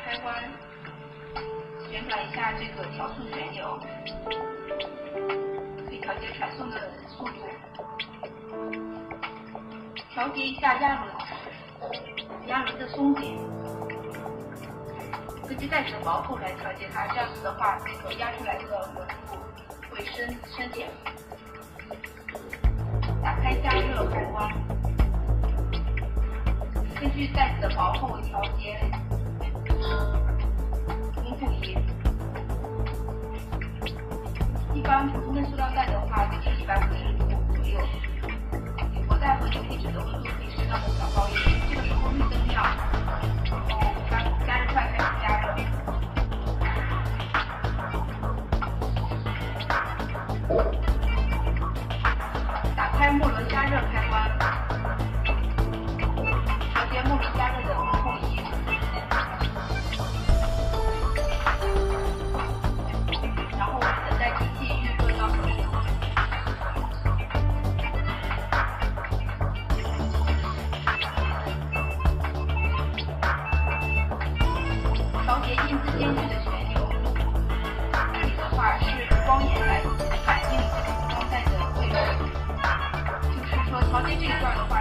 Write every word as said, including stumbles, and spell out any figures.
开关，旋转一下这个调速旋钮，可以调节传送的速度，调节一下压轮，压轮的松紧，根据袋子的薄厚来调节它，这样子的话，那个压出来的轮部会深深浅。打开加热开关，根据袋子的薄厚调节温度仪。一般普通的塑料袋的话，就是一百五十度左右。铝箔袋和牛皮纸的温度可以适当的调高一点。这个时候绿灯亮，然后加加热块开始加热。打开末轮加热开关，调节末轮加热的温控仪。然后等待机器预热到合适。调节印字间距的旋钮，这里的话是光眼来反映这个装袋的位置。就是说，调节这一段的话，